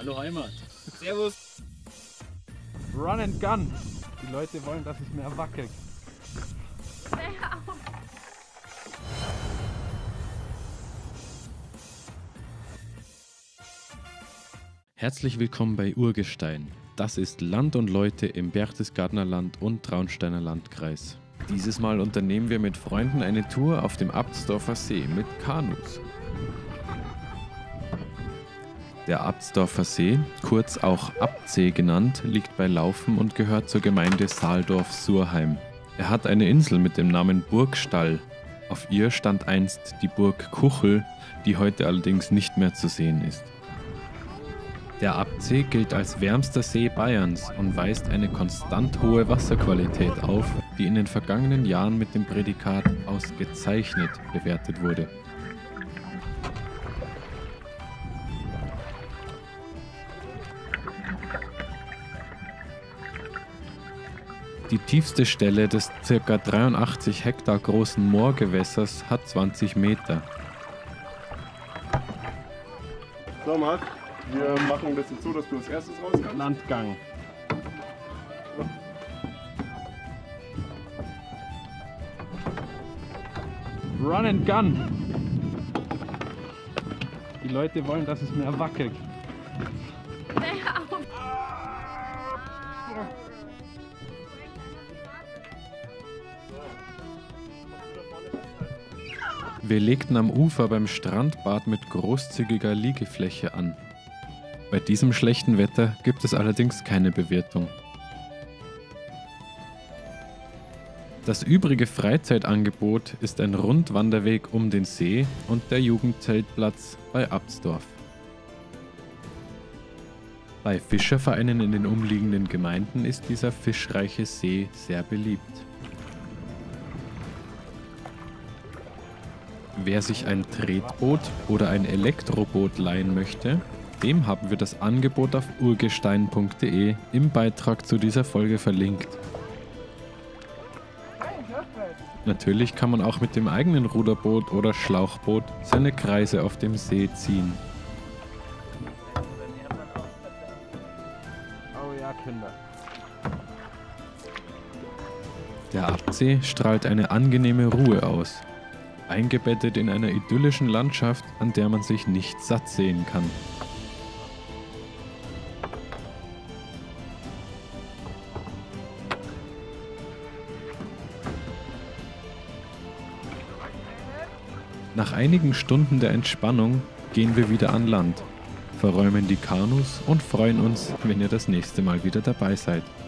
Hallo Heimat. Servus. Run and Gun. Die Leute wollen, dass es mehr wackelt. Herzlich willkommen bei Urgestein. Das ist Land und Leute im Berchtesgadener Land und Traunsteiner Landkreis. Dieses Mal unternehmen wir mit Freunden eine Tour auf dem Abtsdorfer See mit Kanus. Der Abtsdorfer See, kurz auch Abtsee genannt, liegt bei Laufen und gehört zur Gemeinde Sahldorf-Surheim. Er hat eine Insel mit dem Namen Burgstall. Auf ihr stand einst die Burg Kuchel, die heute allerdings nicht mehr zu sehen ist. Der Abtsee gilt als wärmster See Bayerns und weist eine konstant hohe Wasserqualität auf, die in den vergangenen Jahren mit dem Prädikat ausgezeichnet bewertet wurde. Die tiefste Stelle des ca. 83 Hektar großen Moorgewässers hat 20 Meter. So, Marc, wir machen ein bisschen so, dass du als erstes raus kannst. Landgang. Run and Gun. Die Leute wollen, dass es mehr wackelt. Wir legten am Ufer beim Strandbad mit großzügiger Liegefläche an. Bei diesem schlechten Wetter gibt es allerdings keine Bewirtung. Das übrige Freizeitangebot ist ein Rundwanderweg um den See und der Jugendzeltplatz bei Abtsdorf. Bei Fischervereinen in den umliegenden Gemeinden ist dieser fischreiche See sehr beliebt. Wer sich ein Tretboot oder ein Elektroboot leihen möchte, dem haben wir das Angebot auf urgestein.de im Beitrag zu dieser Folge verlinkt. Natürlich kann man auch mit dem eigenen Ruderboot oder Schlauchboot seine Kreise auf dem See ziehen. Oh ja, Kinder. Der Abtsee strahlt eine angenehme Ruhe aus, eingebettet in einer idyllischen Landschaft, an der man sich nicht satt sehen kann. Nach einigen Stunden der Entspannung gehen wir wieder an Land, verräumen die Kanus und freuen uns, wenn ihr das nächste Mal wieder dabei seid.